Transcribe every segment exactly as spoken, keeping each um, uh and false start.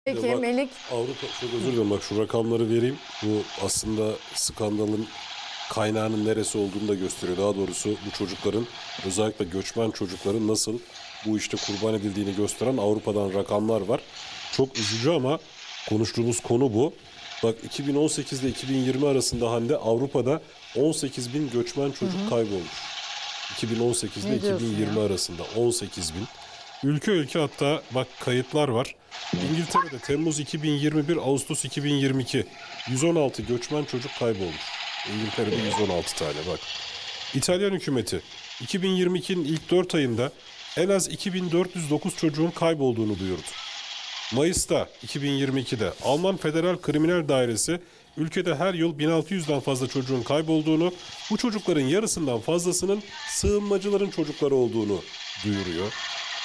Peki Ya bak, Melik. Avrupa, çok özür dilerim, bak şu rakamları vereyim. Bu aslında skandalın kaynağının neresi olduğunu da gösteriyor. Daha doğrusu bu çocukların, özellikle göçmen çocukların nasıl bu işte kurban edildiğini gösteren Avrupa'dan rakamlar var. Çok üzücü ama konuştuğumuz konu bu. Bak, iki bin on sekiz ile iki bin yirmi arasında Hande, Avrupa'da on sekiz bin göçmen çocuk kaybolmuş. iki bin on sekiz ile Ne iki diyorsun bin yirmi ya? arasında on sekiz bin. Ülke ülke hatta bak kayıtlar var. İngiltere'de Temmuz iki bin yirmi bir, Ağustos iki bin yirmi iki yüz on altı göçmen çocuk kaybolmuş. İngiltere'de yüz on altı tane bak. İtalyan hükümeti iki bin yirmi ikinin ilk dört ayında en az iki bin dört yüz dokuz çocuğun kaybolduğunu duyurdu. Mayıs'ta iki bin yirmi ikide Alman Federal Kriminal Dairesi ülkede her yıl bin altı yüzden fazla çocuğun kaybolduğunu, bu çocukların yarısından fazlasının sığınmacıların çocukları olduğunu duyuruyor.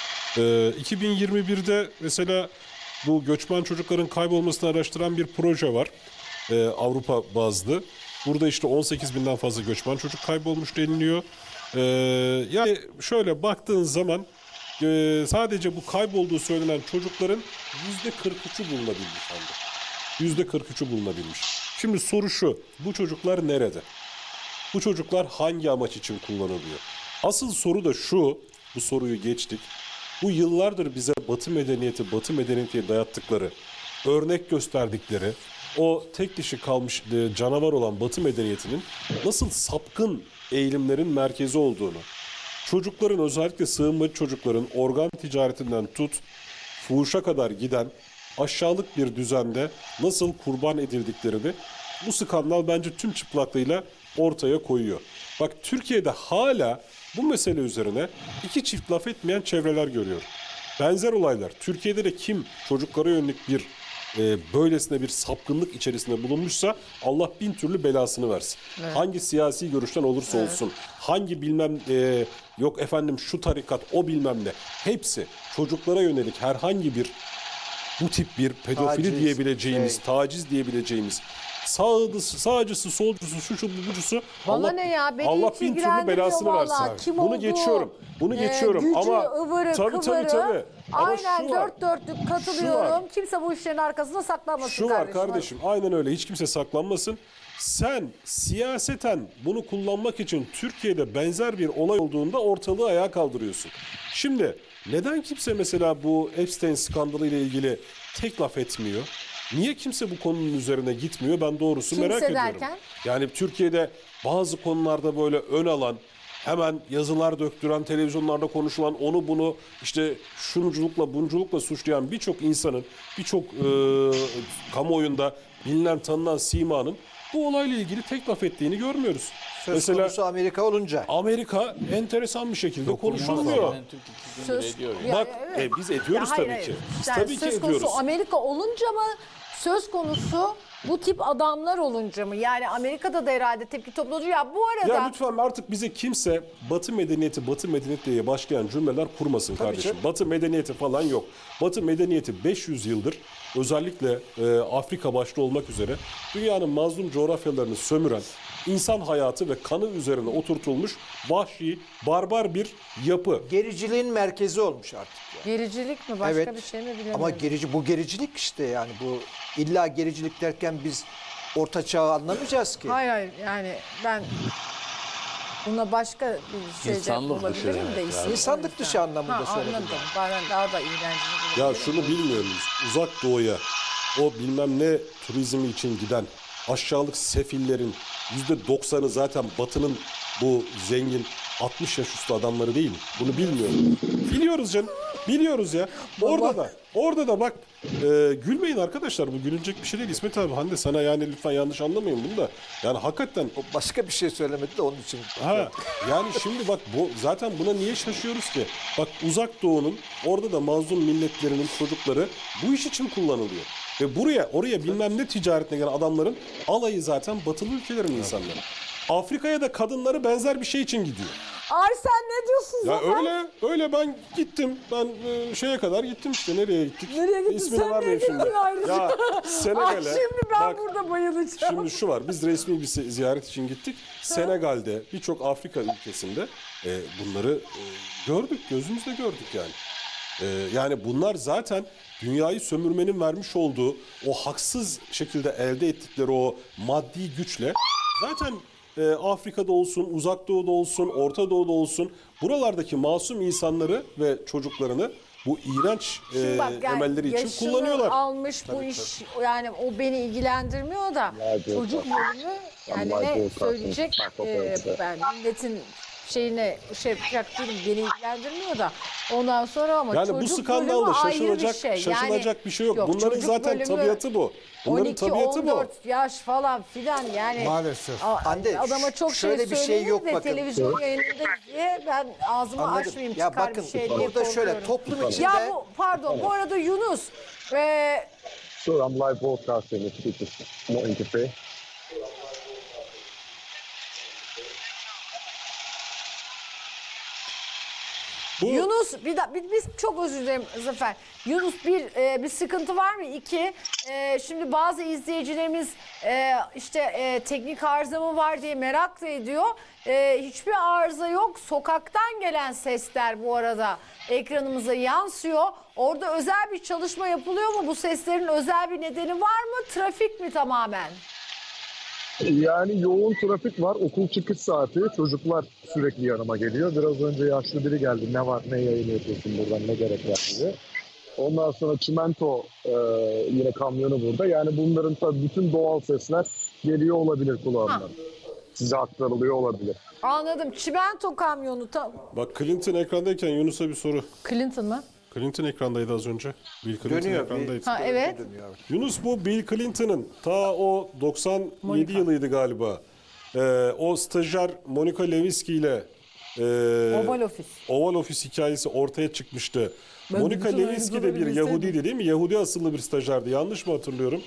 Ee, iki bin yirmi birde mesela bu göçmen çocukların kaybolmasını araştıran bir proje var. Ee, Avrupa bazlı. Burada işte on sekiz binden fazla göçmen çocuk kaybolmuş deniliyor. Ee, yani şöyle baktığın zaman e, sadece bu kaybolduğu söylenen çocukların yüzde kırk üçü bulunabilmiş anda. yüzde kırk üçü bulunabilmiş. Şimdi soru şu: bu çocuklar nerede? Bu çocuklar hangi amaç için kullanılıyor? Asıl soru da şu, bu soruyu geçtik. Bu yıllardır bize Batı medeniyeti, Batı medeniyeti dayattıkları, örnek gösterdikleri, o tek dişi kalmış e, canavar olan Batı medeniyetinin nasıl sapkın eğilimlerin merkezi olduğunu, çocukların, özellikle sığınmacı çocukların organ ticaretinden tut, fuhuşa kadar giden aşağılık bir düzende nasıl kurban edildiklerini bu skandal bence tüm çıplaklığıyla ortaya koyuyor. Bak, Türkiye'de hala bu mesele üzerine iki çift laf etmeyen çevreler görüyor. Benzer olaylar Türkiye'de de kim çocuklara yönelik bir e, böylesine bir sapkınlık içerisinde bulunmuşsa Allah bin türlü belasını versin. Evet. Hangi siyasi görüşten olursa Evet. olsun, hangi bilmem e, yok efendim şu tarikat, o bilmem ne, hepsi çocuklara yönelik herhangi bir bu tip bir pedofili Taciz, diyebileceğimiz, şey. taciz diyebileceğimiz, sağcısı, sağcısı, solcusu, şu şu bucusu, Bana Allah, ne ya? Beni Allah hiç bin türlü ilgilendirmiyor belasını versin. vallahi. Kim Bunu olduğu, geçiyorum. Bunu e, geçiyorum gücü, ama ıvırı, tabii tabii kıvırı, tabii. Ama aynen şu var. dört dörtlük katılıyorum. Kimse bu işlerin arkasında saklanmasın Şu kardeşim. var kardeşim, aynen öyle, hiç kimse saklanmasın. Sen siyaseten bunu kullanmak için Türkiye'de benzer bir olay olduğunda ortalığı ayağa kaldırıyorsun. Şimdi neden kimse mesela bu Epstein skandalı ile ilgili tek laf etmiyor? Niye kimse bu konunun üzerine gitmiyor? Ben doğrusu Kimse merak ediyorum. derken? Yani Türkiye'de bazı konularda böyle ön alan, hemen yazılar döktüren, televizyonlarda konuşulan, onu bunu işte şunuculukla bunculukla suçlayan birçok insanın, birçok e, kamuoyunda bilinen tanınan simanın bu olayla ilgili tek laf ettiğini görmüyoruz. Söz Mesela konusu Amerika olunca. Amerika enteresan bir şekilde konuşulmuyor. Söz, Bak, Ya, evet. e, biz ediyoruz Ya hayır, tabii ki. hayır. Biz Yani tabii ki söz ediyoruz. konusu Amerika olunca mı, söz konusu bu tip adamlar olunca mı? Yani Amerika'da da herhalde tepki topladı. Ya bu arada Ya lütfen artık bize kimse Batı medeniyeti, Batı medeniyeti diye başlayan cümleler kurmasın kardeşim. canım. Batı medeniyeti falan yok. Batı medeniyeti beş yüz yıldır özellikle e, Afrika başta olmak üzere dünyanın mazlum coğrafyalarını sömüren, insan hayatı ve kanı üzerine oturtulmuş vahşi, barbar bir yapı. Gericiliğin merkezi olmuş artık. Yani. gericilik mi? Başka Evet. bir şey mi bilemiyorum. Ama gerici bu gericilik işte, yani bu illa gericilik derken biz orta çağı anlamayacağız ki. Hayır hayır, yani ben buna başka bir şey de İnsanlık dışı bulabilirim de demek isim. yani. İnsanlık dışı anlamında ha, söyledim Anladım. yani. Ben daha da iğrencini Ya şunu bilmiyor muyuz? Uzak doğuya o bilmem ne turizmi için giden aşağılık sefillerin yüzde doksanı zaten Batı'nın bu zengin altmış yaş üstü adamları değil mi? Bunu bilmiyorum. Biliyoruz canım. Biliyoruz ya. Orada da orada da bak, e, gülmeyin arkadaşlar, bu gülünecek bir şey değil. İsmet abi, Hande, sana yani lütfen yanlış anlamayın bunu da. Yani hakikaten O başka bir şey söylemedi de onun için. ha, yani şimdi bak, bu zaten buna niye şaşıyoruz ki? Bak, Uzak Doğu'nun orada da mazlum milletlerinin çocukları bu iş için kullanılıyor. Ve buraya oraya bilmem ne ticaretine gelen adamların alayı zaten batılı ülkelerin insanları. Afrika'ya da kadınları benzer bir şey için gidiyor. Ay sen ne diyorsun Ya Zafer? öyle öyle ben gittim. Ben e, şeye kadar gittim işte, nereye gittik? Nereye gittin? İsmini Sen vermeyeyim nereye gittin ayrıca? Ya Ay Senegal'e. şimdi ben bak, burada bayılacağım. Şimdi şu var, biz resmi bir se- ziyaret için gittik. Senegal'de, birçok Afrika ülkesinde e, bunları e, gördük, gözümüzle gördük yani. E, yani bunlar zaten dünyayı sömürmenin vermiş olduğu o haksız şekilde elde ettikleri o maddi güçle zaten e, Afrika'da olsun, Uzak Doğu'da olsun, Orta Doğu'da olsun buralardaki masum insanları ve çocuklarını bu iğrenç e, Şimdi bak, yani emelleri için yaşını kullanıyorlar. almış bu iş, yani o beni ilgilendirmiyor da çocuk bölümü yani ne söyleyecek e, ben milletin şeyine şey yapacak değilim, beni ilgilendirmiyor da ondan sonra ama Yani çocuk bu skandalda bölümü ayrı şaşılacak bir şey. şaşılacak Yani, bir şey yok. yok, Bunların çocuk zaten bölümü tabiatı bu. Bunların on iki tabiatı on bu. dört yaş falan filan yani. Maalesef. A- Hande, adama çok şöyle şey bir şey söylenir yok de bakın. televizyon yayınında diye ben ağzımı Anladım. açmayayım Ya çıkar bakın bir şey diye burada şöyle korkuyorum. toplum içinde Ya bu pardon bu arada Yunus e, Sure, I'm live broadcasting. If you could just not interfere. Bu Yunus bir da, bir- biz çok özür dilerim Zafer. Yunus bir e, bir sıkıntı var mı? İki e, şimdi bazı izleyicilerimiz e, işte e, teknik arıza mı var diye merak da ediyor. E, hiçbir arıza yok. Sokaktan gelen sesler bu arada ekranımıza yansıyor. Orada özel bir çalışma yapılıyor mu? Bu seslerin özel bir nedeni var mı? Trafik mi tamamen? Yani yoğun trafik var. Okul çıkış saati. Çocuklar sürekli yanıma geliyor. Biraz önce yaşlı biri geldi. Ne var, ne yayın yapıyorsun buradan, ne gerek var diye. Ondan sonra çimento e, yine kamyonu burada. Yani bunların tabii bütün doğal sesler geliyor olabilir kulağımdan. Size aktarılıyor olabilir. Anladım. Çimento kamyonu. Ta- bak Clinton ekrandayken Yunus'a bir soru. Clinton mı? Clinton ekrandaydı az önce. Bill Clinton Dönüyor, ekrandaydı. Ha evet. dönüyor. Yunus bu Bill Clinton'ın ta o doksan yedi Monica. yılıydı galiba. Ee, o stajyer Monica Lewinsky ile e, Oval Ofis. Oval Ofis hikayesi ortaya çıkmıştı. Ben Monica bütün Lewinsky de bir ayrıntıları Yahudiydi değil mi? Yahudi asıllı bir stajyerdi. Yanlış mı hatırlıyorum?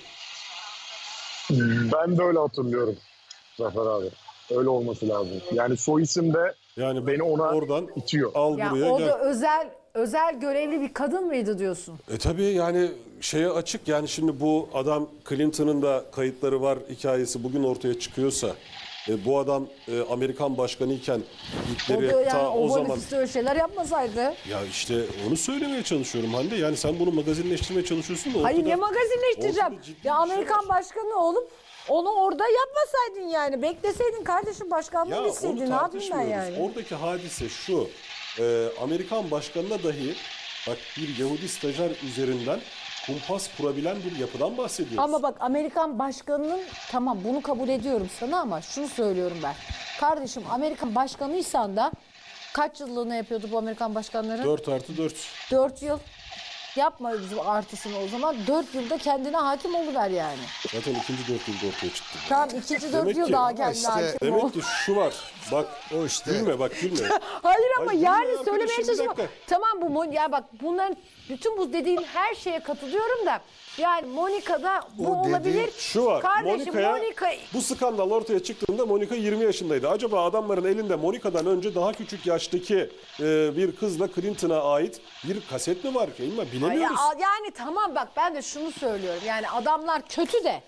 Ben de öyle hatırlıyorum Zafer abi. Öyle olması lazım. Yani soy isim de Yani beni ona oradan itiyor. al Ya buraya o gel. da özel özel görevli bir kadın mıydı diyorsun? E tabii yani şeye açık yani şimdi bu adam Clinton'ın da kayıtları var hikayesi bugün ortaya çıkıyorsa e, bu adam e, Amerikan başkanı iken O Hitler'i da yani ta o Oval zaman Ofis'te öyle şeyler yapmasaydı. ya işte onu söylemeye çalışıyorum Hande yani sen bunu magazinleştirmeye çalışıyorsun da ortada, Hayır ne magazinleştireceğim? ortada ciddi bir Ya şey Amerikan var. başkanı olup onu orada yapmasaydın yani. Bekleseydin kardeşim başkanlığı Ya bilseydin. onu Ne yapayım ben tartışmıyoruz. yani? Oradaki hadise şu. e, Amerikan başkanına dahi bak bir Yahudi stajyer üzerinden kumpas kurabilen bir yapıdan bahsediyoruz. Ama bak Amerikan başkanının tamam bunu kabul ediyorum sana ama şunu söylüyorum ben. Kardeşim Amerikan başkanıysan da kaç yıllığına yapıyordu bu Amerikan başkanları? dört artı dört. Dört yıl. Yapma bizim artısını o zaman. Dört yılda kendine hakim oluver yani. Zaten ikinci dört yılda ortaya çıktı. Tamam ikinci dört Demek yıl ki- daha Ama kendine işte- hakim ol. Demek ki şu var. Bak O işte. gülme bak gülme. Hayır ama Hayır, yani bilmiyorum söylemeye arkadaşım, bir çalışma. dakika. Tamam bu Mon- ya bak bunların bütün bu dediğin her şeye katılıyorum da yani Monica'da bu O dediğin olabilir. Şu var. Kardeşim Monica'ya Monica bu skandal ortaya çıktığında Monica yirmi yaşındaydı. Acaba adamların elinde Monica'dan önce daha küçük yaştaki e, bir kızla Clinton'a ait bir kaset mi var ki? Bilmiyorum, Ay, bilemiyoruz. ya- yani tamam bak ben de şunu söylüyorum. Yani adamlar kötü de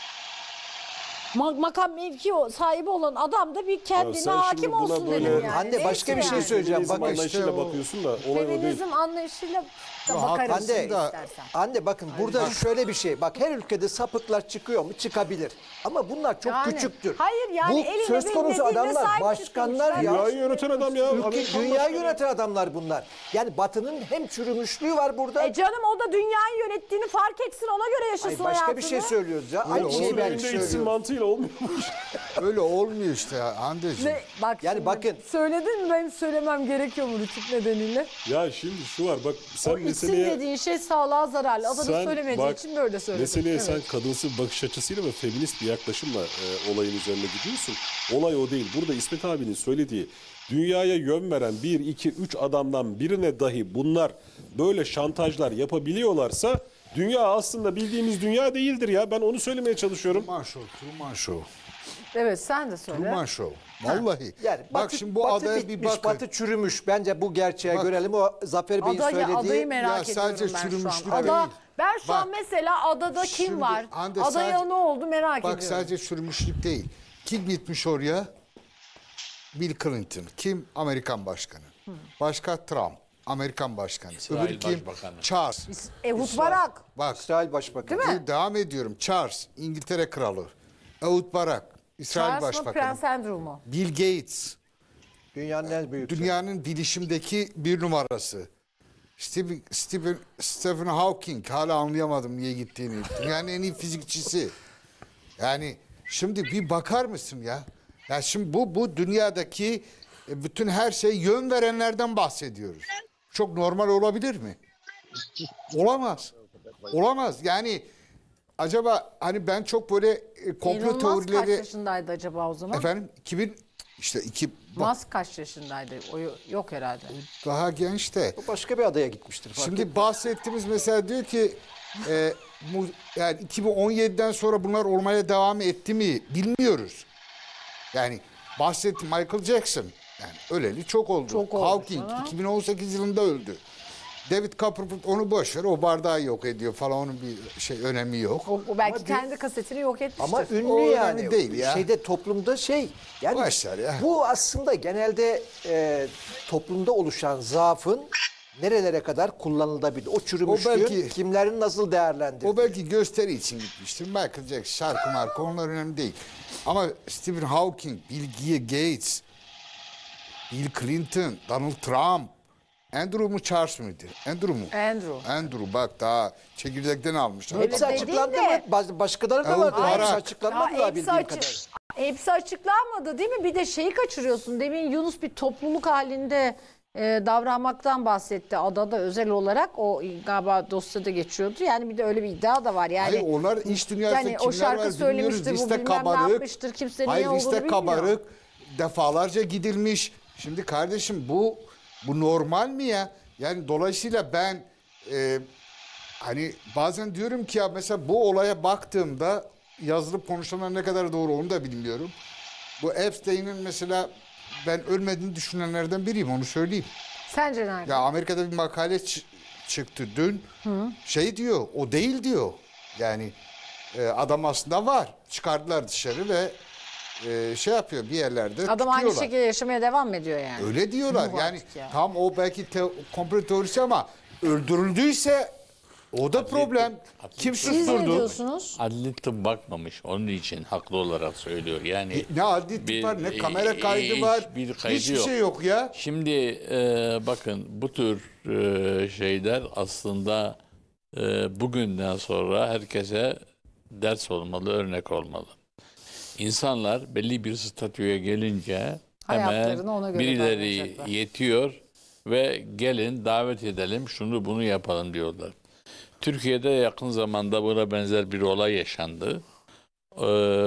ma- makam mevki o- sahibi olan adam da bir kendine sen şimdi hakim buna olsun böyle- dedim yani. Hande, başka Neyse bir şey yani. söyleyeceğim. Feminizm Bakın anlayışıyla işte o- bakıyorsun da olay o değil. Feminizm anlayışıyla da Ya bakarız Hande, şimdi istersen. Hande bakın burada şöyle bir şey. Bak her ülkede sapıklar çıkıyor mu? Çıkabilir. Ama bunlar çok Yani, küçüktür. hayır yani Bu eline söz bir konusu dediğine adamlar, sahip başkanlar çıkmışlar. ya. Dünyayı yöneten adam ya. Ülke, Amerikan dünyayı başkanı. yöneten adamlar bunlar. Yani Batı'nın hem çürümüşlüğü var burada. E canım o da dünyayı yönettiğini fark etsin ona göre yaşasın Ay başka hayatını. bir şey söylüyoruz ya. Aynı Öyle şeyi olur, ben Önünde içsin söylüyorum. mantığıyla olmuyormuş. Öyle olmuyor işte Hande'ciğim. Ne? Bak Yani şimdi, bakın. Söyledin mi benim söylemem gerekiyor mu rütük nedeniyle? Ya şimdi şu var bak sen O içsin meseleye... dediğin şey sağlığa zararlı. Adını Sen söylemediği bak, için böyle söyledim. Meseleye Evet. sen kadınsı bir bakış açısıyla ve feminist bir yaklaşımla e, olayın üzerine gidiyorsun. Olay o değil. Burada İsmet abinin söylediği dünyaya yön veren bir, iki, üç adamdan birine dahi bunlar böyle şantajlar yapabiliyorlarsa dünya aslında bildiğimiz dünya değildir ya. Ben onu söylemeye çalışıyorum. Truman Show, Truman Show. Evet sen de söyle. Truman Show. Vallahi. Yani Bak Batı, şimdi bu Batı adaya bitmiş, bir bakın. Batı çürümüş. Bence bu gerçeğe Bak. görelim. O Zafer Bey'in Adayı, söylediği... adayı merak Ya ediyorum sadece ben şu çürümüşlük an. Ada, değil. ben şu an Bak. mesela adada kim Şimdi var? Hande Adaya sadece- ne oldu merak Bak ediyorum. sadece çürümüşlük değil. Kim gitmiş oraya? Bill Clinton. Kim? Amerikan başkanı. Başka Trump. Amerikan başkanı. İsrail Öbürü kim? Başbakanı. Charles. Ehud Barak. Bak İsrail Başbakanı. Değil mi? devam ediyorum. Charles, İngiltere Kralı. Ehud Barak, İsrail Charles mı Başbakanı. Prens Andrew mu? Bill Gates, Dünyanın en büyük. dünyanın bilişimdeki bir numarası. Stephen, Stephen, Stephen Hawking, hala anlayamadım niye gittiğini. Dünyanın en iyi fizikçisi. Yani şimdi bir bakar mısın ya? Ya şimdi bu bu dünyadaki e, bütün her şey yön verenlerden bahsediyoruz. Çok normal olabilir mi? Olamaz. Olamaz. Yani acaba hani ben çok böyle e, komplo Elon Musk kaç teorileri yaşındaydı acaba o zaman? efendim iki bin işte iki bak, Musk kaç yaşındaydı? O yo- yok herhalde. daha genç de. O başka bir adaya gitmiştir. Fark Şimdi etmez. bahsettiğimiz mesela diyor ki e, mu, yani iki bin on yediden sonra bunlar olmaya devam etti mi bilmiyoruz. Yani bahsetti Michael Jackson. Yani öleli çok oldu. Çok oldu Hawking sana. iki bin on sekiz yılında öldü. David Copperfield onu boş ver, o bardağı yok ediyor falan, onun bir şey önemi yok. O, o belki Ama kendi kasetini yok etmiştir. Ama ünlü O önemli yani. değil ya. Şeyde toplumda şey. Yani Boş ver ya. bu aslında genelde e, toplumda oluşan zaafın nerelere kadar kullanılabilir? O çürümüşlüğün O belki- kimlerin nasıl değerlendirdiği. O belki gösteri için gitmiştir. Michael Jackson, şarkı marka onlar önemli değil. Ama Stephen Hawking, Bill Gates, Bill Clinton, Donald Trump, Andrew mu Charles mıydı? Andrew mu? Andrew. Andrew bak daha çekirdekten almışlar. Hepsi Öyle açıklandı dediğin de- mı? Baz- Başkaları da Evet, vardı. Hepsi Barak. açıklanmadı Ya da hepsi, bildiğim açı- kadar. hepsi açıklanmadı değil mi? Bir de şeyi kaçırıyorsun. Demin Yunus bir topluluk halinde e, davranmaktan bahsetti adada özel olarak. O galiba dosyada geçiyordu. Yani bir de öyle bir iddia da var. Yani Hayır, onlar iş dünyasında yani o kimler şarkı var söylemiştir, bilmiyoruz. bu Liste bilmem ne kabarık. yapmıştır, kimse Hayır, niye olduğunu liste bilmiyor. kabarık. Defalarca gidilmiş. Şimdi kardeşim bu bu normal mi ya? Yani dolayısıyla ben e, hani bazen diyorum ki ya mesela bu olaya baktığımda yazılıp konuşulanlar ne kadar doğru onu da bilmiyorum. Bu Epstein'in mesela ben ölmediğini düşünenlerden biriyim, onu söyleyeyim. Sence nerede? Ya Amerika'da bir makale çı- çıktı dün. Şey diyor, o değil diyor. Yani e, adam aslında var. Çıkardılar dışarı ve e, şey yapıyor bir yerlerde Adam aynı tutuyorlar. şekilde yaşamaya devam mı ediyor yani? Öyle diyorlar. Yuh Yani artık ya. tam o belki te- komplo teorisi ama öldürüldüyse o da problem. Kim Siz ne susturdu? diyorsunuz? Adli tıp bakmamış. Onun için haklı olarak söylüyor. Yani Ne adli bir- tıp var, ne e, kamera kaydı hiç var. bir kaydı Hiçbir yok. şey yok ya. Şimdi e, bakın bu tür e, şeyler aslında e, bugünden sonra herkese ders olmalı, örnek olmalı. İnsanlar belli bir statüye gelince hemen Hayatlarını ona göre birileri davranacaklar. yetiyor ve gelin davet edelim, şunu bunu yapalım diyorlar. Türkiye'de yakın zamanda buna benzer bir olay yaşandı. Ee,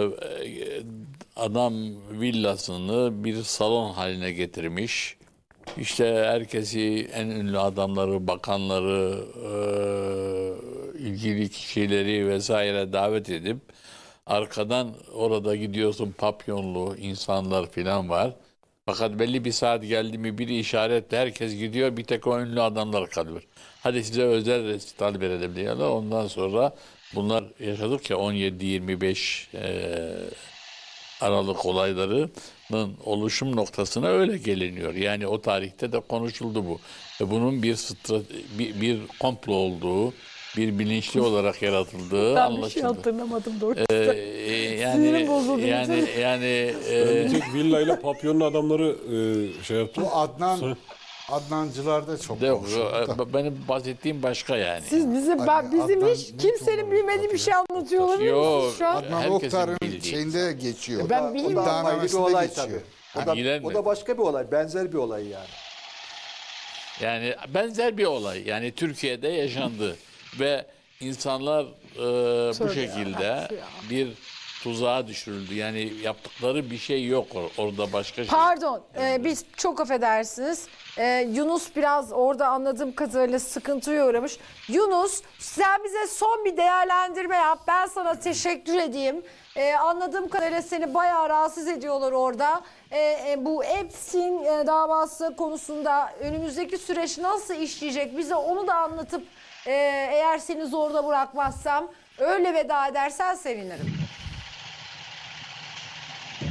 adam villasını bir salon haline getirmiş. İşte herkesi, en ünlü adamları, bakanları, e, ilgili kişileri vesaire davet edip arkadan orada gidiyorsun, papyonlu insanlar falan var. Fakat belli bir saat geldi mi biri işaretle herkes gidiyor, bir tek o ünlü adamlar kalıyor. Hadi size özel resital verelim diyorlar. Ondan sonra bunlar yaşadık ya on yedi yirmi beş e, Aralık olaylarının oluşum noktasına öyle geliniyor. Yani o tarihte de konuşuldu bu. Ve bunun bir, strate- bir, bir komplo olduğu, bir bilinçli olarak yaratıldığı Ben bir şey anlaşıldı. hatırlamadım doğru. Ee, yani Sinirim bozuldu yani iyice. yani Bir e, tek villayla papyonlu adamları e, şey yaptı. Bu Adnan Sonra- Adnancılar da çok de, konuşuldu da. benim bahsettiğim başka yani. Siz bizim ben Adnan- bizim Adnan hiç ne kimsenin konuları bilmediği bir şey anlatıyor olabilir Yok. misiniz şu an? Adnan herkesin Oktar'ın bildiği. şeyinde geçiyor. Ben O da bilmiyorum. ayrı bir İddianamesinde olay geçiyor. tabii. O da, Bilen o mi? da başka bir olay. Benzer bir olay yani. Yani benzer bir olay. Yani Türkiye'de yaşandı ve insanlar e, bu şekilde yarabbim ya. bir tuzağa düşürüldü. Yani yaptıkları bir şey yok or- orada başka şey. Pardon, e, biz çok affedersiniz. E, Yunus biraz orada anladığım kadarıyla sıkıntıya uğramış. Yunus, sen bize son bir değerlendirme yap. Ben sana teşekkür edeyim. E, anladığım kadarıyla seni bayağı rahatsız ediyorlar orada. E, e, bu Epstein e, davası konusunda önümüzdeki süreç nasıl işleyecek? Bize onu da anlatıp e, eğer seni zorda bırakmazsam öyle veda edersen sevinirim.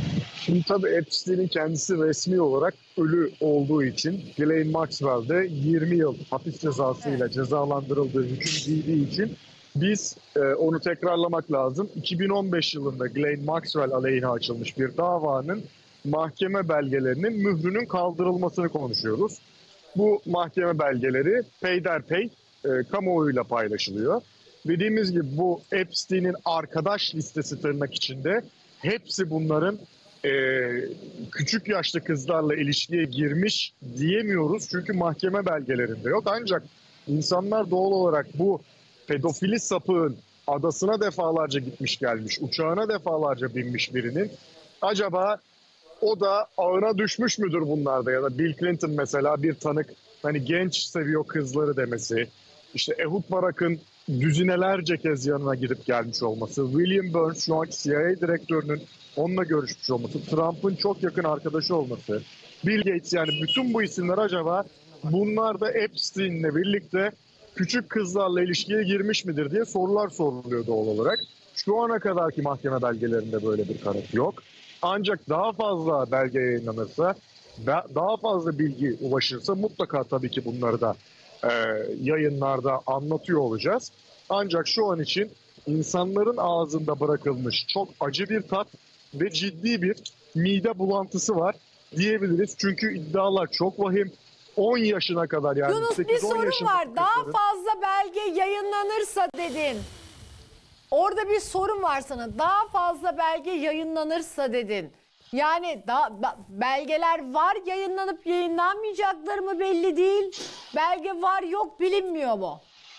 Şimdi tabii Epstein'in kendisi resmi olarak ölü olduğu için Ghislaine Maxwell de yirmi yıl hapis cezasıyla cezalandırıldığı hüküm giydiği için biz e, onu tekrarlamak lazım. iki bin on beş yılında Ghislaine Maxwell aleyhine açılmış bir davanın mahkeme belgelerinin mührünün kaldırılmasını konuşuyoruz. Bu mahkeme belgeleri peyderpey e, kamuoyuyla paylaşılıyor. Dediğimiz gibi bu Epstein'in arkadaş listesi tırnak içinde hepsi bunların e, küçük yaşlı kızlarla ilişkiye girmiş diyemiyoruz. Çünkü mahkeme belgelerinde yok. Ancak insanlar doğal olarak bu pedofili sapığın adasına defalarca gitmiş gelmiş, uçağına defalarca binmiş birinin acaba o da ağına düşmüş müdür bunlarda, ya da Bill Clinton mesela bir tanık hani genç seviyor kızları demesi, işte Ehud Barak'ın düzinelerce kez yanına gidip gelmiş olması, William Burns şu anki C I A direktörünün onunla görüşmüş olması, Trump'ın çok yakın arkadaşı olması, Bill Gates, yani bütün bu isimler acaba bunlar da Epstein'le birlikte küçük kızlarla ilişkiye girmiş midir diye sorular soruluyor doğal olarak. Şu ana kadarki mahkeme belgelerinde böyle bir kanıt yok. Ancak daha fazla belge yayınlanırsa, daha fazla bilgi ulaşırsa mutlaka tabii ki bunları da e, yayınlarda anlatıyor olacağız. Ancak şu an için insanların ağzında bırakılmış çok acı bir tat ve ciddi bir mide bulantısı var diyebiliriz. Çünkü iddialar çok vahim. on yaşına kadar, yani Yunus, bir sekiz on sorun yaşındaki var. Daha kızların- fazla belge yayınlanırsa dedin. Orada bir sorun var sana. Daha fazla belge yayınlanırsa dedin. Yani daha ba- belgeler var, yayınlanıp yayınlanmayacakları mı belli değil. Belge var yok bilinmiyor mu?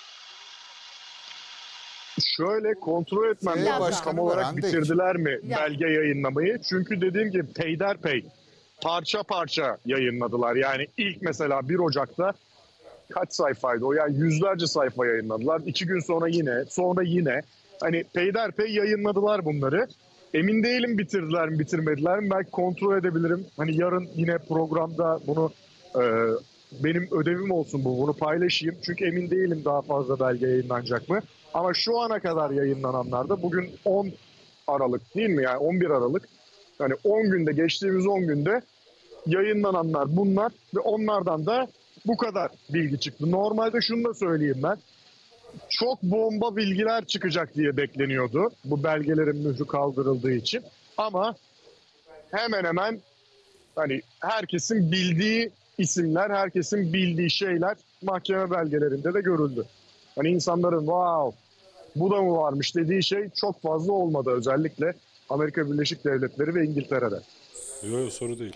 Şöyle kontrol etmem Şey, lazım. başkanı Tam var, olarak Hande. bitirdiler mi Ya. belge yayınlamayı? Çünkü dediğim gibi peyderpey parça parça yayınladılar. Yani ilk mesela bir Ocak'ta kaç sayfaydı o? Yani yüzlerce sayfa yayınladılar. İki gün sonra yine, sonra yine. Hani peyderpey yayınladılar bunları. Emin değilim bitirdiler mi bitirmediler mi? Belki kontrol edebilirim. Hani yarın yine programda bunu e, benim ödevim olsun bu. Bunu paylaşayım. Çünkü emin değilim daha fazla belge yayınlanacak mı? Ama şu ana kadar yayınlananlar da bugün on Aralık değil mi? Yani on bir Aralık. Yani on günde, geçtiğimiz on günde yayınlananlar bunlar ve onlardan da bu kadar bilgi çıktı. Normalde şunu da söyleyeyim ben. Çok bomba bilgiler çıkacak diye bekleniyordu bu belgelerin mührü kaldırıldığı için. Ama hemen hemen hani herkesin bildiği isimler, herkesin bildiği şeyler mahkeme belgelerinde de görüldü. Hani insanların wow bu da mı varmış dediği şey çok fazla olmadı, özellikle Amerika Birleşik Devletleri ve İngiltere'de. Yok yok, soru değil.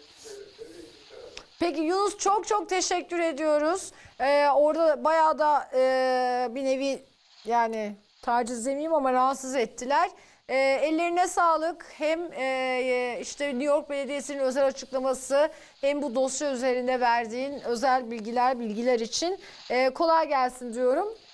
Peki Yunus, çok çok teşekkür ediyoruz. Ee, orada bayağı da e, bir nevi, yani taciz demeyeyim ama rahatsız ettiler. Ee, ellerine sağlık. Hem e, işte New York Belediyesi'nin özel açıklaması, hem bu dosya üzerinde verdiğin özel bilgiler bilgiler için e, kolay gelsin diyorum.